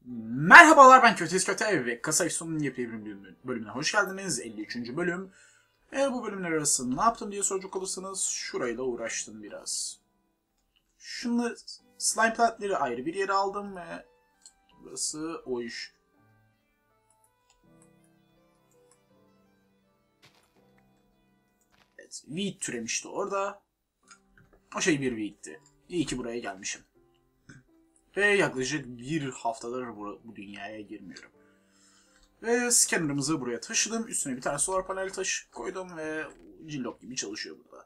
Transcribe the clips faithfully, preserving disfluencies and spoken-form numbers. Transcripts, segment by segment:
Merhabalar, ben Kötü Kötü ve Kasaysu'nun yepyeni bir bölümüne hoş geldiniz. elli üçüncü bölüm. E, bu bölümler arasında ne yaptım diye soracak olursanız şurayla uğraştım biraz. Şunu slime platleri ayrı bir yere aldım ve burası o iş. Evet, weed türemişti orada. O şey bir weed'ti. İyi ki buraya gelmişim. Ve yaklaşık bir haftadır bu, bu dünyaya girmiyorum. Ve scanner'ımızı buraya taşıdım. Üstüne bir tane solar panel taş koydum ve cillop gibi çalışıyor burada.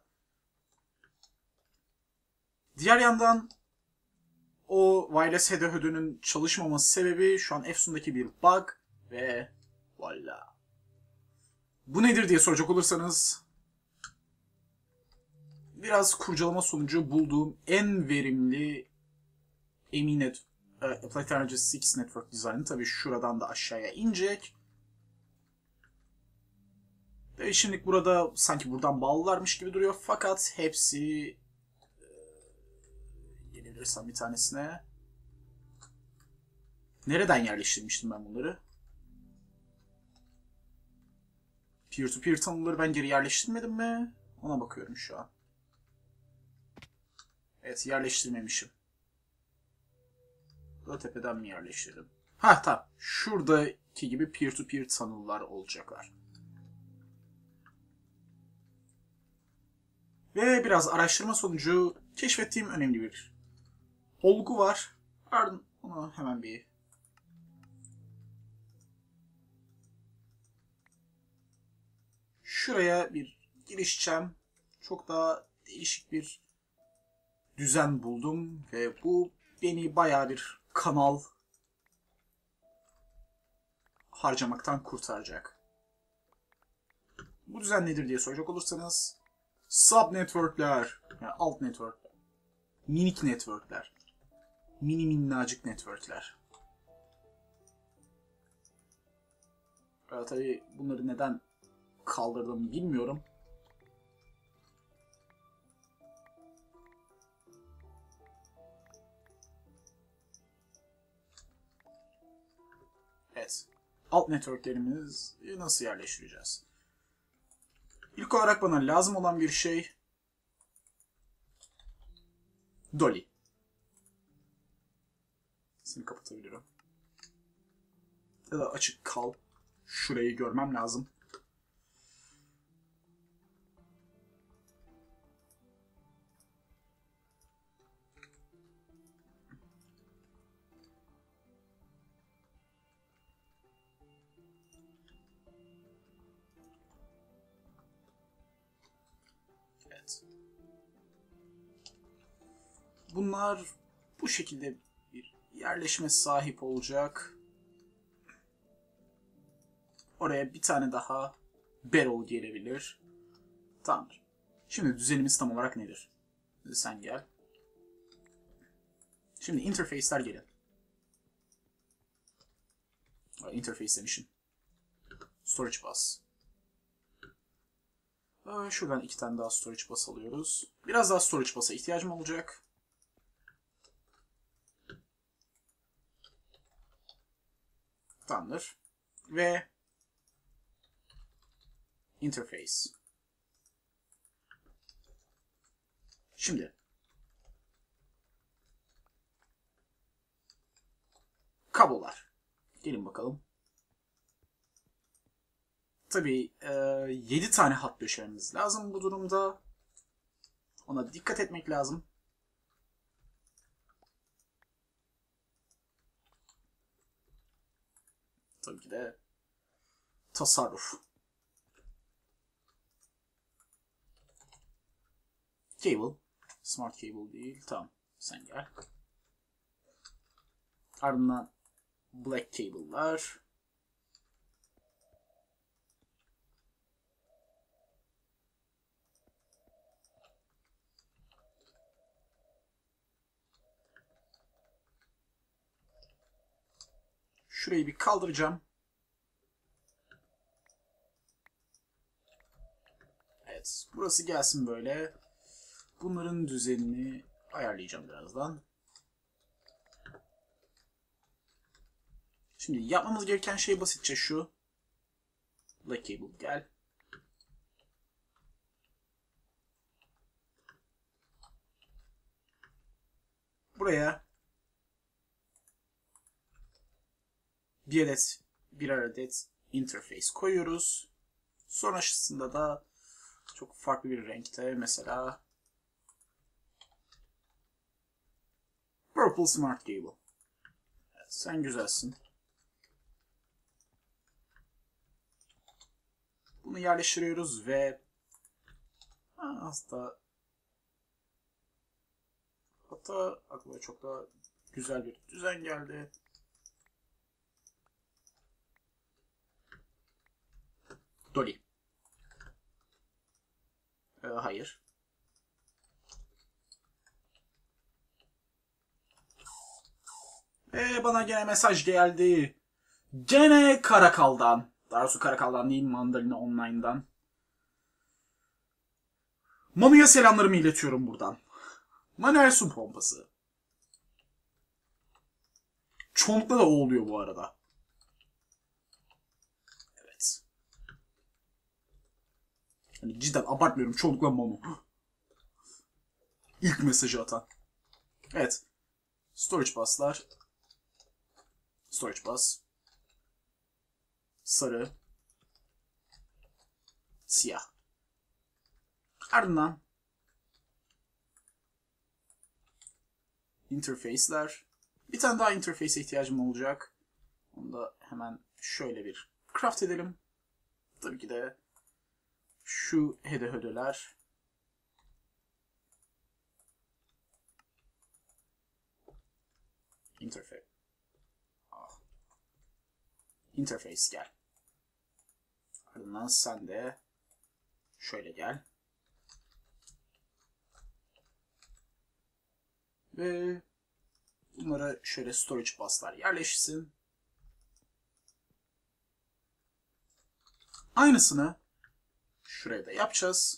Diğer yandan o wireless header çalışmaması sebebi şu an Efsun'daki bir bug ve voila. Bu nedir diye soracak olursanız biraz kurcalama sonucu bulduğum en verimli Eminet uh, Applied Technology altı Network Design'ı tabii şuradan da aşağıya inecek. Ve şimdi burada sanki buradan bağlılarmış gibi duruyor fakat hepsi e, gelebilirsem bir tanesine. Nereden yerleştirmiştim ben bunları? Peer-to-peer tunnel'ları ben geri yerleştirmedim mi? Ona bakıyorum şu an. Evet, yerleştirmemişim. Burada tepeden mi yerleştirdim? Ha tamam. Şuradaki gibi peer-to-peer tunnel'lar olacaklar. Ve biraz araştırma sonucu keşfettiğim önemli bir olgu var. Ardından onu hemen bir şuraya bir girişeceğim. Çok daha değişik bir düzen buldum ve bu beni bayağı bir kanal harcamaktan kurtaracak. Bu düzen nedir diye soracak olursanız sub networkler, yani alt networkler, minik networkler, mini minnacık networkler. Ee, tabii bunları neden kaldırdım bilmiyorum. Evet. Alt networklerimizi nasıl yerleştireceğiz? İlk olarak bana lazım olan bir şey Dolly. Seni kapatabilirim. Ya da açık kal. Şurayı görmem lazım. Evet. Bunlar bu şekilde bir yerleşime sahip olacak. Oraya bir tane daha barrel gelebilir. Tamamdır. Şimdi düzenimiz tam olarak nedir? Sen gel. Şimdi interface'ler gelin. Interface demişim. Storage bus. Şuradan iki tane daha storage bus alıyoruz. Biraz daha storage bus'a ihtiyacım olacak. Tamamdır. Ve interface. Şimdi kablolar. Gelin bakalım. Tabii e, yedi tane hat döşememiz lazım bu durumda. Ona dikkat etmek lazım. Tabii ki de tasarruf. Cable. Smart cable değil. Tamam. Sen gel. Ardından black cable'lar. Şurayı bir kaldıracağım. Evet. Burası gelsin böyle. Bunların düzenini ayarlayacağım birazdan. Şimdi yapmamız gereken şey basitçe şu. Black Cable gel. Buraya bir adet bir adet interface koyuyoruz. Sonrasında da çok farklı bir renkte mesela Purple Smart Cable. Evet, sen güzelsin. Bunu yerleştiriyoruz ve hatta hatta aklıma çok daha güzel bir düzen geldi. Dolly. Ee, hayır. Ve bana gene mesaj geldi. Gene Karakal'dan. Daha doğrusu Karakal'dan değil, Mandalina Online'dan. Manu'ya selamlarımı iletiyorum buradan. Manuel su pompası. Çoğunlukla da o oluyor bu arada. Evet. Yani cidden abartmıyorum. Çoğunlukla Manu. İlk mesajı atan. Evet. Storage bus'lar. Storage bus. Sarı. Siyah. Ardından interface'ler. Bir tane daha interface'e ihtiyacım olacak. Onu da hemen şöyle bir craft edelim. Tabii ki de şu hede hödeler. Interface. Ah. Interface gel. Ardından sen de şöyle gel. Ve bunlara şöyle storage bus'lar yerleşsin. Aynısını şuraya da yapacağız.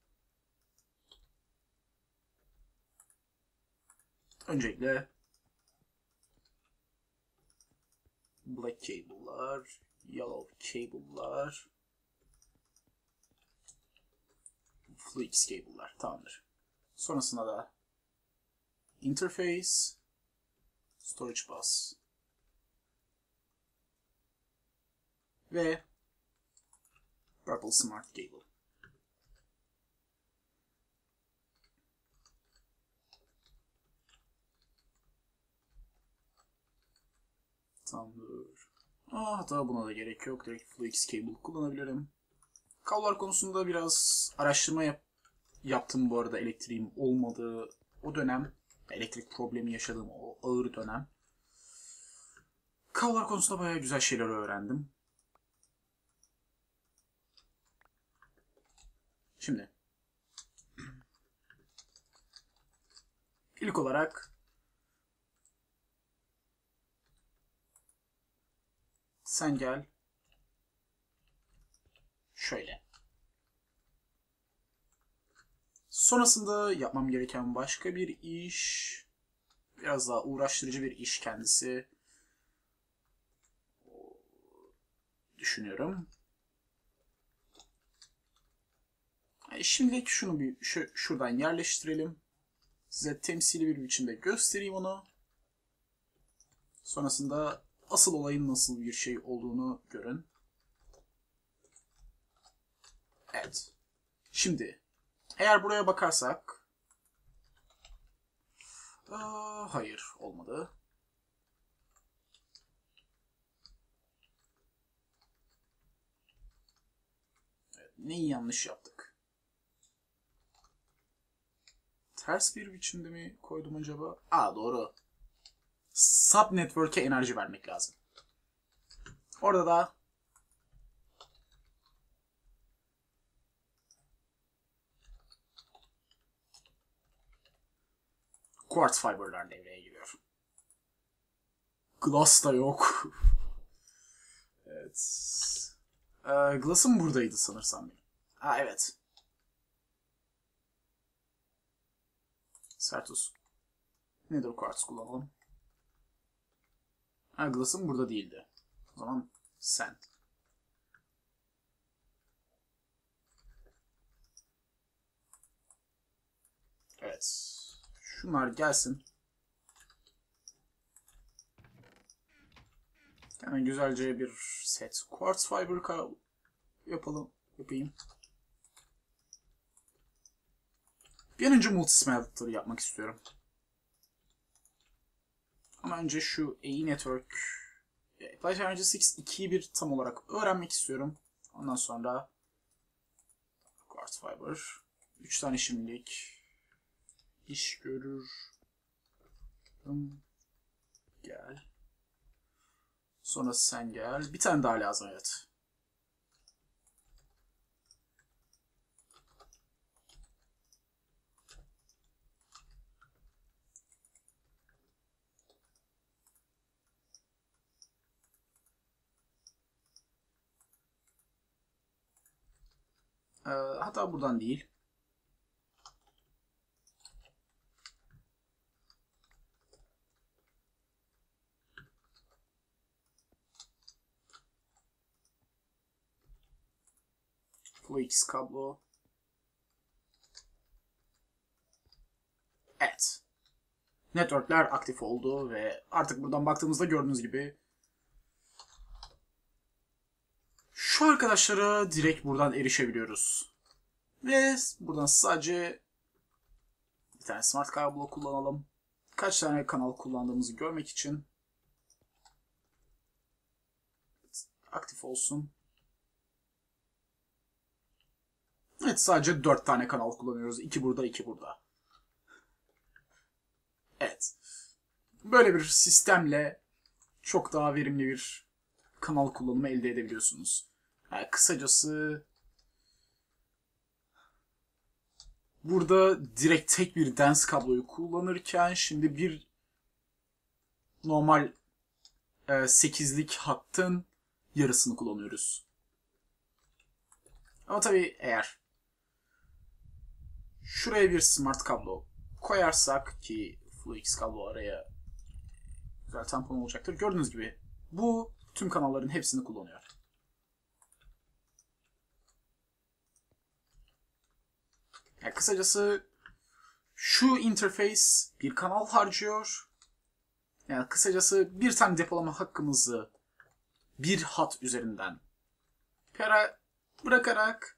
Öncelikle black cable'lar, yellow cable'lar, flux cable'lar tamamdır. Sonrasında da interface, storage bus ve purple smart cable. Tamamdır. Aa, hatta buna da gerek yok. Direkt flux cable kullanabilirim. Kablolar konusunda biraz araştırma yap yaptım bu arada, elektriğim olmadığı o dönem. Elektrik problemi yaşadığım o ağır dönem. Kablolar konusunda bayağı güzel şeyler öğrendim. Şimdi ilk olarak sen gel şöyle. Sonrasında yapmam gereken başka bir iş, biraz daha uğraştırıcı bir iş kendisi. Düşünüyorum. Şimdilik şunu bir şu, şuradan yerleştirelim. Size temsili bir biçimde göstereyim onu. Sonrasında asıl olayın nasıl bir şey olduğunu görün. Evet. Şimdi eğer buraya bakarsak, aa, hayır olmadı. Evet, neyi yanlış yaptık? Ters bir biçimde mi koydum acaba? Aa, doğru. Sub network'e enerji vermek lazım. Orada da quartz fiber'lar devreye giriyor. Glass da yok. Evet. Ee, Glass'ım buradaydı sanırsam. Ha, evet. Sertus. Nether quartz kullanalım. Ha, Glass'ım burada değildi. O zaman sen. Evet. Şunlar gelsin. Hemen güzelce bir set quartz fiber yapalım. Yapayım. Bir an önce multismelter yapmak istiyorum. Ama önce şu A E Network Applied Energy altı ikiyi bir tam olarak öğrenmek istiyorum. Ondan sonra quartz fiber. üç tane şimdilik iş görür. Gel. Sonra sen gel. Bir tane daha lazım, evet. Ee, hatta buradan değil. Fluix kablo. Evet. Networkler aktif oldu ve artık buradan baktığımızda gördüğünüz gibi şu arkadaşlara direkt buradan erişebiliyoruz. Ve buradan sadece bir tane smart kablo kullanalım. Kaç tane kanal kullandığımızı görmek için aktif olsun. Evet, sadece dört tane kanal kullanıyoruz. iki burada, iki burada. Evet. Böyle bir sistemle çok daha verimli bir kanal kullanımı elde edebiliyorsunuz. Yani kısacası burada direkt tek bir dense kabloyu kullanırken şimdi bir normal e, sekizlik hattın yarısını kullanıyoruz. Ama tabii eğer şuraya bir smart kablo koyarsak ki Fluix kablo araya güzel tampon olacaktır. Gördüğünüz gibi bu tüm kanalların hepsini kullanıyor. Yani kısacası şu interface bir kanal harcıyor. Yani kısacası bir tane depolama hakkımızı bir hat üzerinden para bırakarak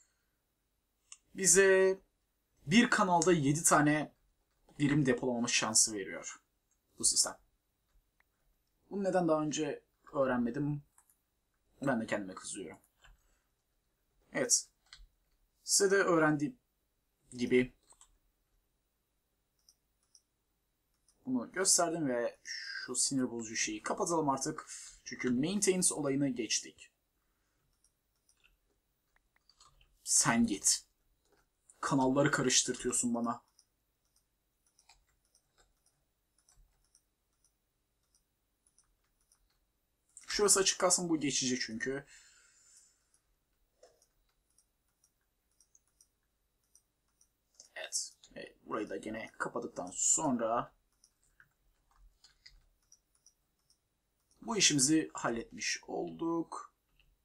bize bir kanalda yedi tane birim depolamama şansı veriyor bu sistem. Bunu neden daha önce öğrenmedim? Ben de kendime kızıyorum. Evet. Size de öğrendiğim gibi bunu gösterdim ve şu sinir bozucu şeyi kapatalım artık. Çünkü maintenance olayını geçtik. Sen git. Kanalları karıştırtıyorsun bana. Şurası açık kalsın, bu geçici çünkü. Evet. evet. Burayı da gene kapadıktan sonra bu işimizi halletmiş olduk.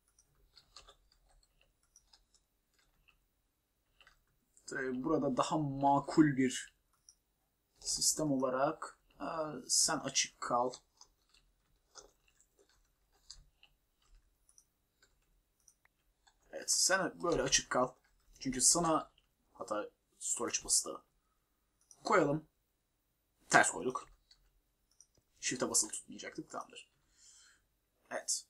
Burada daha makul bir sistem olarak sen açık kal. Evet, sen böyle açık kal. Çünkü sana hatta storage bus'ı da koyalım. Ters koyduk. Shift'e basılı tutmayacaktık. Tamamdır. Evet.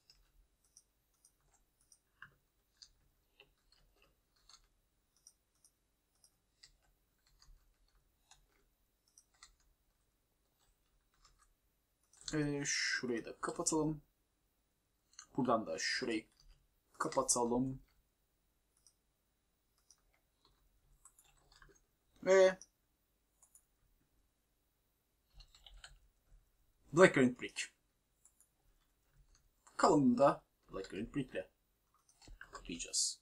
Ee, şurayı da kapatalım. Buradan da şurayı kapatalım. Ve Black Granite Brick. Kalanını da Black Granite Brick ile kapayacağız.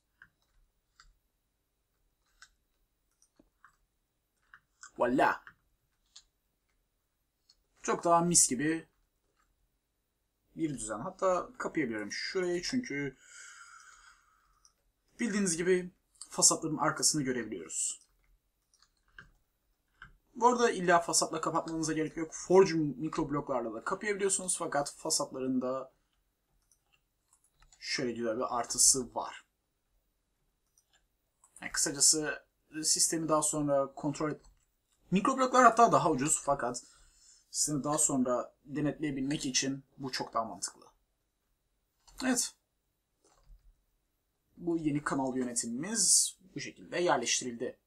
Voila. Çok daha mis gibi bir düzen. Hatta kapayabilirim şurayı çünkü bildiğiniz gibi fasatların arkasını görebiliyoruz. Bu arada illa fasatla kapatmanıza gerek yok. Forge mikrobloklarla da kapayabiliyorsunuz fakat fasatların da şöyle güzel bir artısı var. Yani kısacası sistemi daha sonra kontrol et. Mikrobloklar hatta daha ucuz fakat sistemi daha sonra denetleyebilmek için bu çok daha mantıklı. Evet. Bu yeni kanal yönetimimiz bu şekilde yerleştirildi.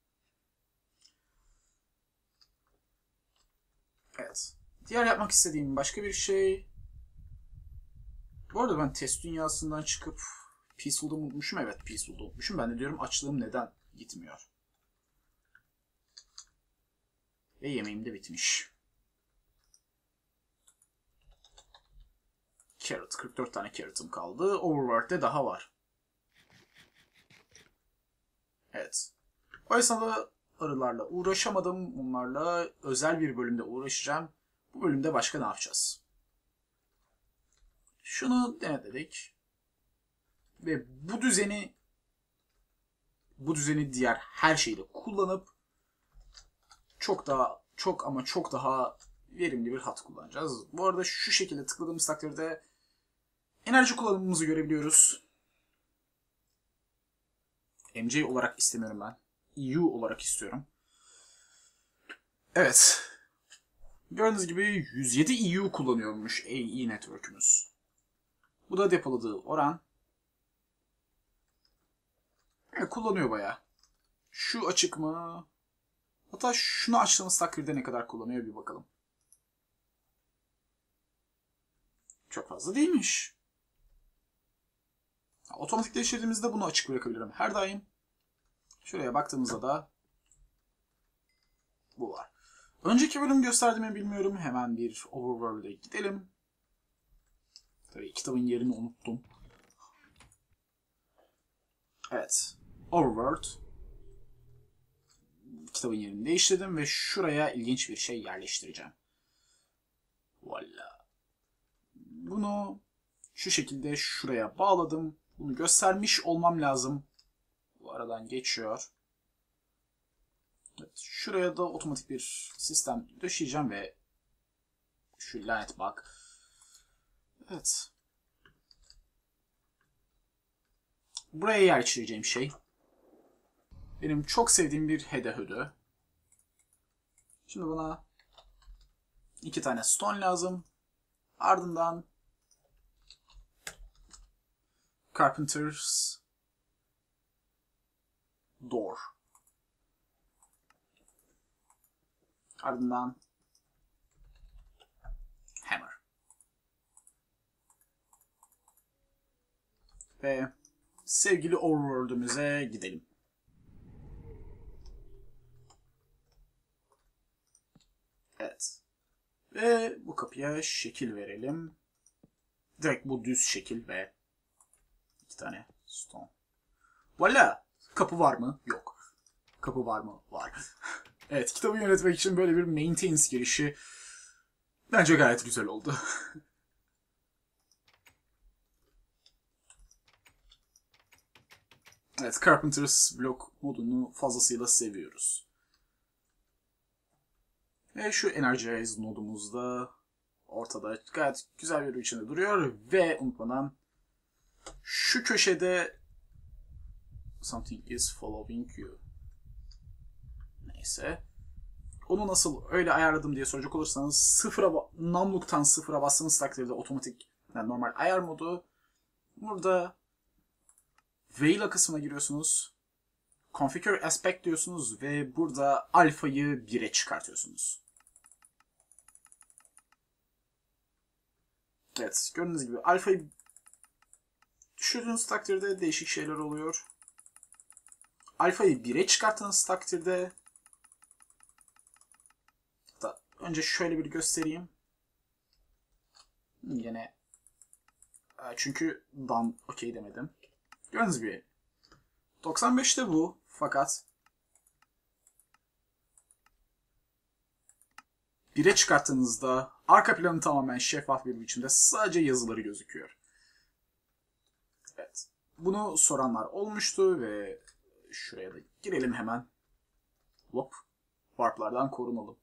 Evet. Diğer yapmak istediğim başka bir şey. Bu arada ben test dünyasından çıkıp Peaceful'da unutmuşum. Evet, Peaceful'da unutmuşum. Ben de diyorum açlığım neden gitmiyor. Ve yemeğim de bitmiş. Carrot. kırk dört tane carrot'ım kaldı. Overworld'de daha var. Evet. Oysa da arılarla uğraşamadım. Onlarla özel bir bölümde uğraşacağım. Bu bölümde başka ne yapacağız? Şunu denetledik. Ve bu düzeni bu düzeni diğer her şeyde kullanıp çok daha çok ama çok daha verimli bir hat kullanacağız. Bu arada şu şekilde tıkladığımız takdirde enerji kullanımımızı görebiliyoruz. M J olarak istemiyorum ben. E U olarak istiyorum. Evet. Gördüğünüz gibi yüz yedi E U kullanıyormuş A E network'ümüz. Bu da depoladığı oran. Evet, kullanıyor bayağı. Şu açık mı? Hatta şunu açtığımız takdirde ne kadar kullanıyor bir bakalım. Çok fazla değilmiş. Otomatikleştirdiğimizde bunu açık bırakabilirim her daim. Şuraya baktığımızda da bu var. Önceki bölüm gösterdiğimi bilmiyorum. Hemen bir Overworld'e gidelim. Tabii kitabın yerini unuttum. Evet. Overworld. Kitabın yerini değiştirdim ve şuraya ilginç bir şey yerleştireceğim. Voila. Bunu şu şekilde şuraya bağladım. Bunu göstermiş olmam lazım. Bu aradan geçiyor. Evet, şuraya da otomatik bir sistem döşeyeceğim ve şu lanet bug. Evet. Buraya yerleştireceğim şey benim çok sevdiğim bir hedehödü. Şimdi buna iki tane stone lazım. Ardından Carpenter's Door. Ardından Hammer. Ve sevgili Overworld'ümüze gidelim. Evet. Ve bu kapıya şekil verelim. Direkt bu düz şekil ve iki tane stone. Voila! Kapı var mı? Yok. Kapı var mı? Var. Evet, kitabı yönetmek için böyle bir maintenance girişi bence gayet güzel oldu. Evet, Carpenter's Block modunu fazlasıyla seviyoruz. Ve şu Energize nodumuz da ortada gayet güzel bir biçimde duruyor. Ve unutmadan şu köşede Something is following you. Neyse. Onu nasıl öyle ayarladım diye soracak olursanız sıfıra, namluktan sıfıra bastığınız takdirde otomatik, yani normal ayar modu. Burada Veila kısmına giriyorsunuz. Configure Aspect diyorsunuz ve burada alfayı bire çıkartıyorsunuz. Evet, gördüğünüz gibi alfayı düşürdüğünüz takdirde değişik şeyler oluyor. Alfayı bire çıkarttığınız takdirde da önce şöyle bir göstereyim. Yine çünkü dan okey demedim. Gördüğünüz gibi doksan beşte bu fakat bire çıkarttığınızda Arka planı tamamen şeffaf bir biçimde sadece yazıları gözüküyor. Evet. Bunu soranlar olmuştu ve şuraya da girelim hemen. Hop. Warp'lardan korunalım.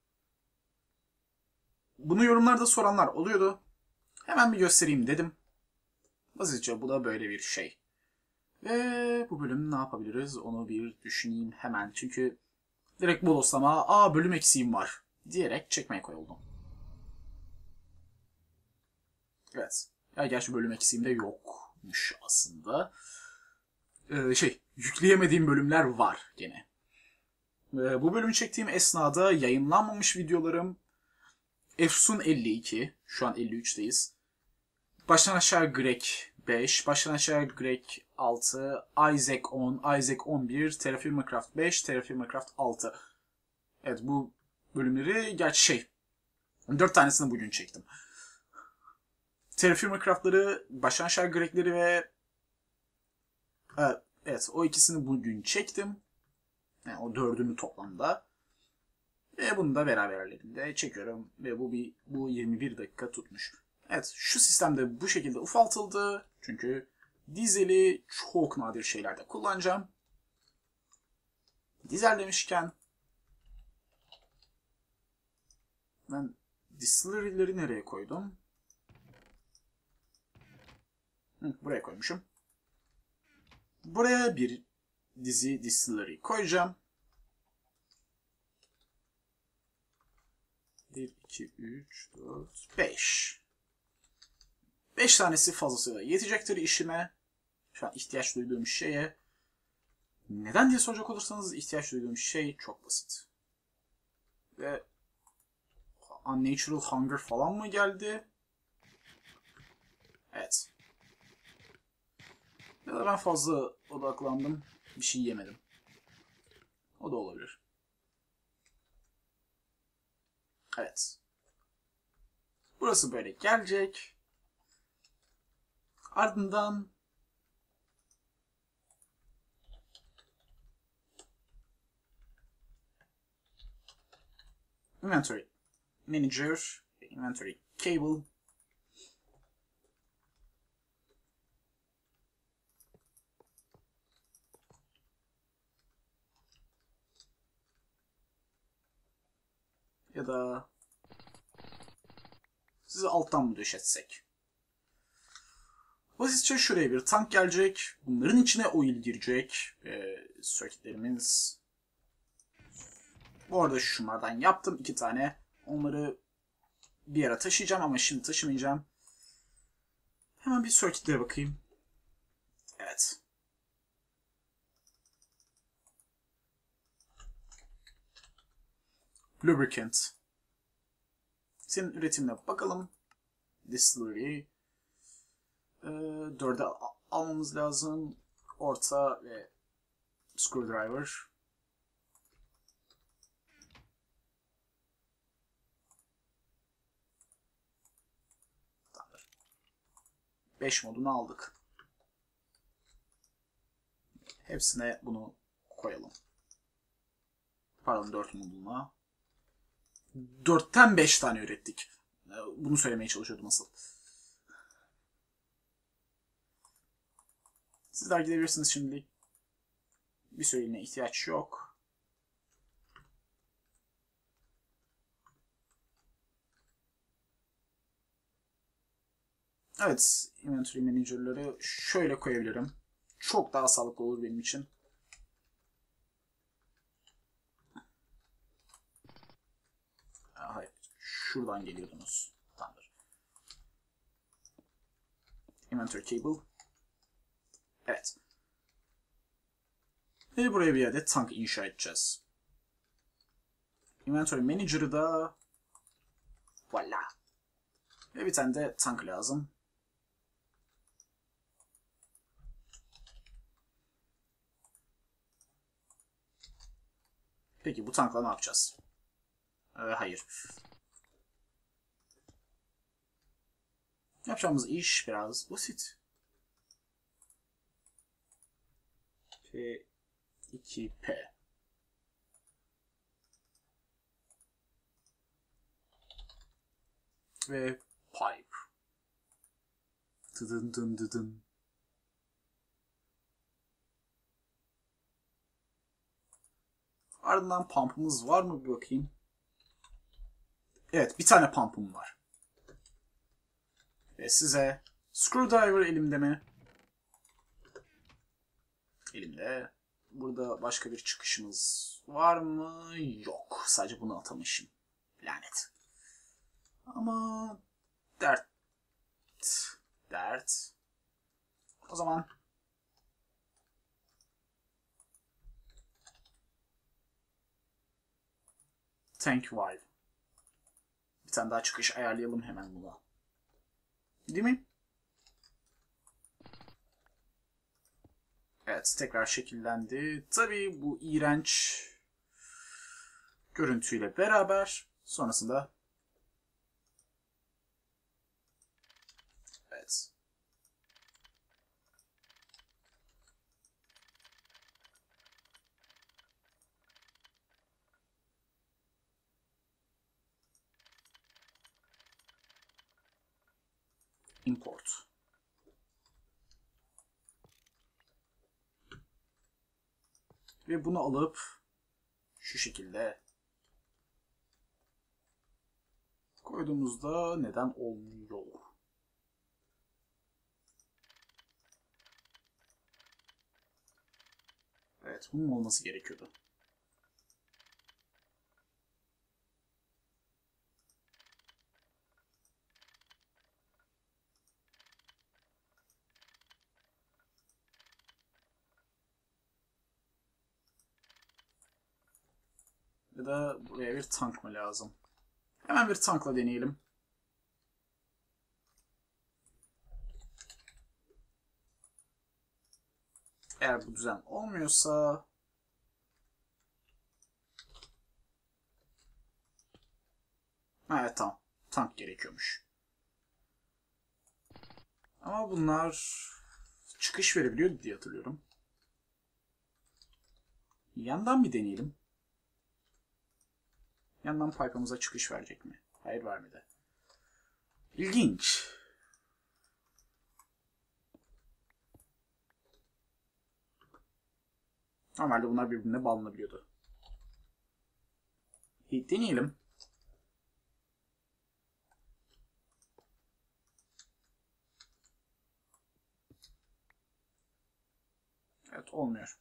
Bunu yorumlarda soranlar oluyordu. Hemen bir göstereyim dedim. Basitçe bu da böyle bir şey. Ve bu bölüm ne yapabiliriz onu bir düşüneyim hemen. Çünkü direkt bodoslama aa bölüm eksiğim var diyerek çekmeye koyuldum. Evet. Ya gerçi bölüm eksiğim de yokmuş aslında. Ee, şey yükleyemediğim bölümler var gene. Ee, bu bölümü çektiğim esnada yayınlanmamış videolarım Efsun elli iki. Şu an elli üçteyiz. Baştan aşağı Greg beş, baştan aşağı Greg altı, Isaac on, Isaac on bir, Terraformacraft beş, Terraformacraft altı. Evet bu bölümleri gerçi şey dört tanesini bugün çektim. Terraformacraft'ları, baştan aşağı Greg'leri ve evet o ikisini bugün çektim. Yani o dördünü toplamda. Ve bunu da beraberlerinde çekiyorum ve bu bir bu yirmi bir dakika tutmuş. Evet şu sistemde bu şekilde ufaltıldı. Çünkü dizeli çok nadir şeylerde kullanacağım. Dizel demişken ben distillery'leri nereye koydum? Hı, buraya koymuşum. Buraya bir dizi distillery koyacağım. bir, iki, üç, dört, beş. beş tanesi fazlasıyla yetecektir işime. Şu an ihtiyaç duyduğum şeye. Neden diye soracak olursanız ihtiyaç duyduğum şey çok basit. Ve Unnatural Hunger falan mı geldi? Evet. Ya da ben fazla odaklandım. Bir şey yemedim. O da olabilir. Evet. Burası böyle gelecek. Ardından Inventory Manager, Inventory Cable. Ya da sizi alttan mı döşetsek? Basitçe şuraya bir tank gelecek. Bunların içine oil girecek. Ee, circuitlerimiz. Bu arada şunlardan yaptım iki tane. Onları bir yere taşıyacağım ama şimdi taşımayacağım. Hemen bir circuitlere bakayım. Evet. Lubricant. Senin üretimine bakalım. Distillery. Ee, dörde almamız lazım. Orta ve screwdriver. beş modunu aldık. Hepsine bunu koyalım. Pardon dört moduna. dörtten beş tane ürettik. Bunu söylemeye çalışıyordum asıl. Sizler gidebilirsiniz şimdilik. Bir süreliğine ihtiyaç yok. Evet, inventory manager'ları şöyle koyabilirim. Çok daha sağlıklı olur benim için. Hayır, şuradan geliyordunuz. Tamamdır. Inventory cable. Evet. Ve buraya bir adet tank inşa edeceğiz. Inventory manager'ı da voila. Ve bir tane de tank lazım. Peki bu tankla ne yapacağız? Ee, hayır. Yapacağımız iş biraz basit. P iki P. ve pipe. Dıdın dın dıdın. Ardından pump'ımız var mı bir bakayım. Evet, bir tane pump'ım var. Ve size screwdriver elimde mi? Elimde. Burada başka bir çıkışımız var mı? Yok. Sadece bunu atamışım. Lanet. Ama dert. Dert. O zaman tank valve. Bir tane daha çıkış ayarlayalım hemen buna. Değil mi? Evet, tekrar şekillendi. Tabii bu iğrenç görüntüyle beraber sonrasında evet. Import. Ve bunu alıp şu şekilde koyduğumuzda neden olmuyor? Evet, bunun olması gerekiyordu. Ya da buraya bir tank mı lazım? Hemen bir tankla deneyelim. Eğer bu düzen olmuyorsa evet, tamam. Tank gerekiyormuş. Ama bunlar çıkış verebiliyor diye hatırlıyorum. Yandan bir deneyelim. Yandan pipe'ımıza çıkış verecek mi? Hayır, vermedi. İlginç. Normalde bunlar birbirine bağlanabiliyordu. İyi, deneyelim. Evet, olmuyor.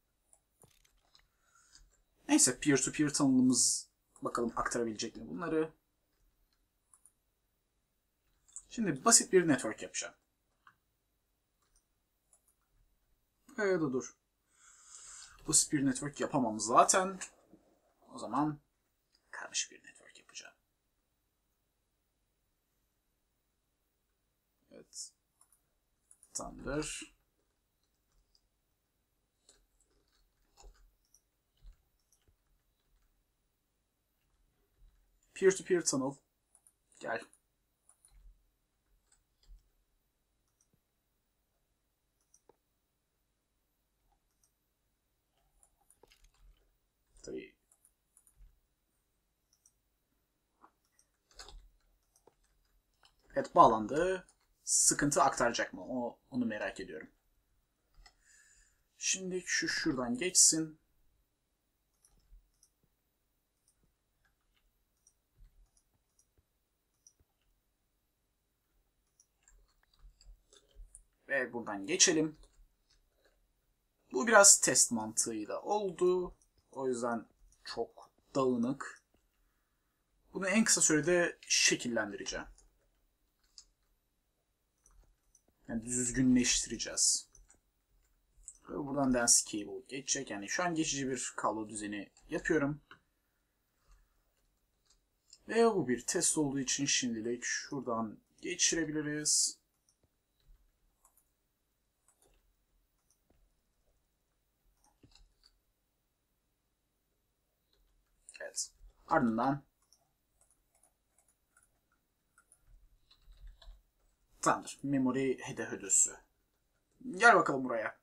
Neyse, peer-to-peer tanımımız bakalım aktarabilecek mi bunları. Şimdi basit bir network yapacağım. Ya da dur. Basit bir network yapamam zaten. O zaman karmaşık bir network yapacağım. Evet. Thunder. Peer-to-peer tunnel. Gel. Tabii. Evet, bağlandı. Sıkıntı aktaracak mı? O, onu merak ediyorum. Şimdi şu şuradan geçsin. Ve buradan geçelim. Bu biraz test mantığıyla oldu. O yüzden çok dağınık. Bunu en kısa sürede şekillendireceğim. Yani düzgünleştireceğiz. Ve buradan density cable geçecek. Yani şu an geçici bir kablo düzeni yapıyorum. Ve bu bir test olduğu için şimdilik şuradan geçirebiliriz. Evet. Ardından tamamdır. Memory header ödüsü. Gel bakalım buraya.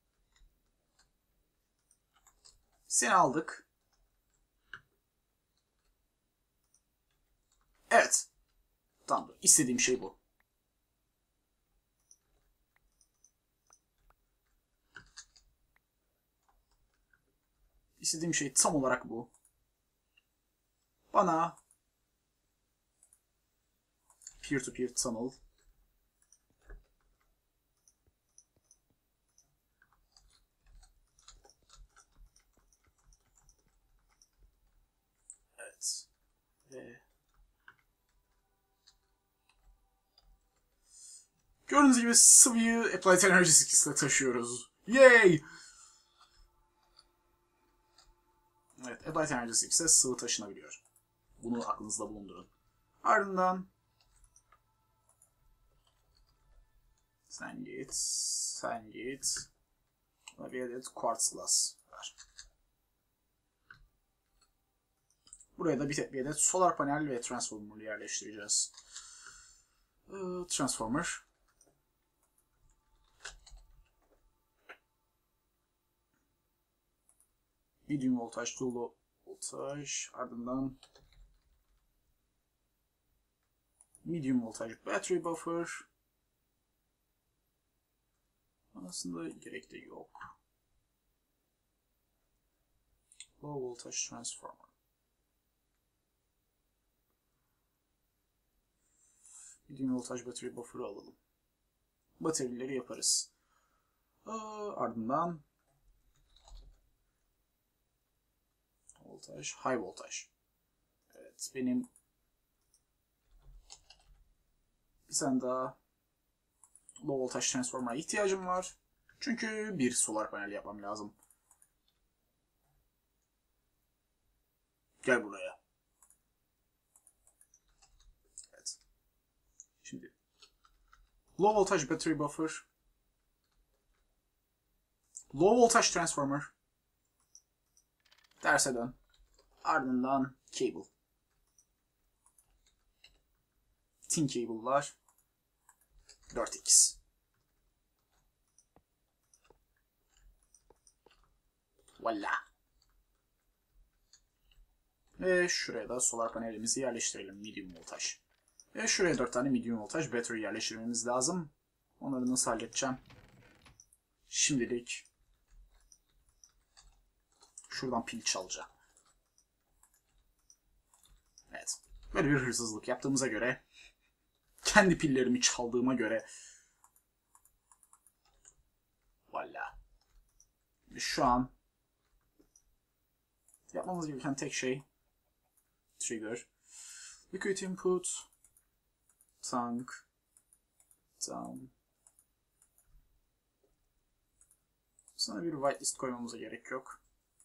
Seni aldık. Evet. Tamamdır. İstediğim şey bu. İstediğim şey tam olarak bu. Bana peer-to-peer tunnel evet ve gördüğünüz gibi sıvıyı Applied Energy skills'le taşıyoruz. Yay! Evet, Applied Energy skills'le sıvı taşınabiliyor. Bunu aklınızda bulundurun. Ardından sen git, sen git. Buna bir adet quartz glass var. Buraya da bir, bir adet solar panel ve transformer yerleştireceğiz. Ee, transformer. Medium voltaj to low voltaj. Ardından medium voltaj battery buffer. Aslında gerek de yok. Low voltage transformer. Medium voltage battery buffer'ı alalım. Bataryaları yaparız. Aa, ardından voltaj, high voltage. Evet, benim bir tane daha low voltage transformer'a ihtiyacım var. Çünkü bir solar panel yapmam lazım. Gel buraya. Evet. Şimdi low voltage battery buffer, low voltage transformer, terse dön. Ardından cable. Tin cable'lar dört x. Voila. Ve şuraya da solar panelimizi yerleştirelim. Medium voltaj. Ve şuraya dört tane medium voltaj battery yerleştirmemiz lazım. Onları nasıl halledeceğim? Şimdilik şuradan pil çalacağım. Evet. Böyle bir hırsızlık yaptığımıza göre, kendi pillerimi çaldığıma göre voila. Şu an yapmamız gereken tek şey trigger, liquid input, tank, down. Sana bir whitelist koymamıza gerek yok.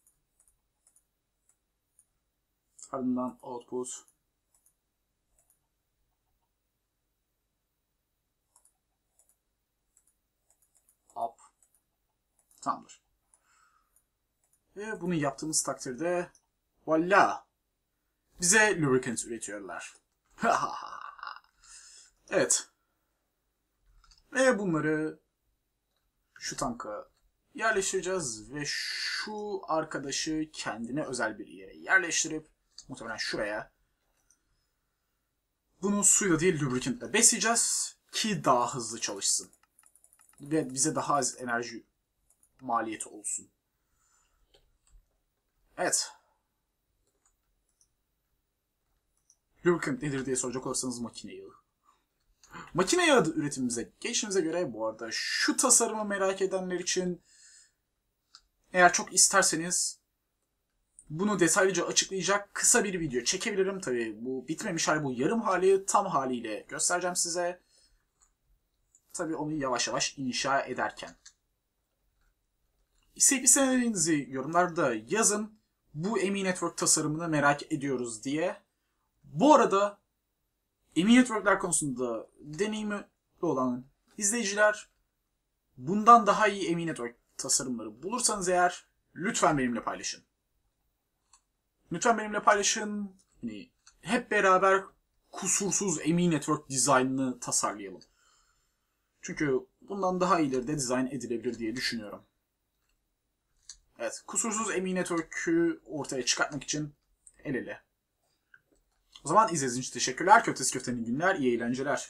Ardından output, up. Tamamdır. Ve bunu yaptığımız takdirde voila! Bize lubricant üretiyorlar. Evet. Ve bunları şu tanka yerleştireceğiz ve şu arkadaşı kendine özel bir yere yerleştirip muhtemelen şuraya bunu suyla değil lubricantle besleyeceğiz ki daha hızlı çalışsın. Ve bize daha az enerji maliyeti olsun. Evet. Lubricant nedir diye soracak olursanız makine yağı. Makine yağı üretimimize geçtiğimize göre bu arada şu tasarımı merak edenler için eğer çok isterseniz bunu detaylıca açıklayacak kısa bir video çekebilirim. Tabii bu bitmemiş hali, bu yarım hali, tam haliyle göstereceğim size. Tabii onu yavaş yavaş inşa ederken. İsteyip istemediğinizi yorumlarda yazın. Bu M E Network tasarımını merak ediyoruz diye. Bu arada M E Network'ler konusunda deneyimi olan izleyiciler, bundan daha iyi M E Network tasarımları bulursanız eğer lütfen benimle paylaşın. Lütfen benimle paylaşın. Yani hep beraber kusursuz M E Network dizaynını tasarlayalım. Çünkü bundan daha iyileri de dizayn edilebilir diye düşünüyorum. Evet, kusursuz M E Network'ü ortaya çıkartmak için el ele. O zaman izlediğiniz için teşekkürler. Köftesi köftenin günler, iyi eğlenceler.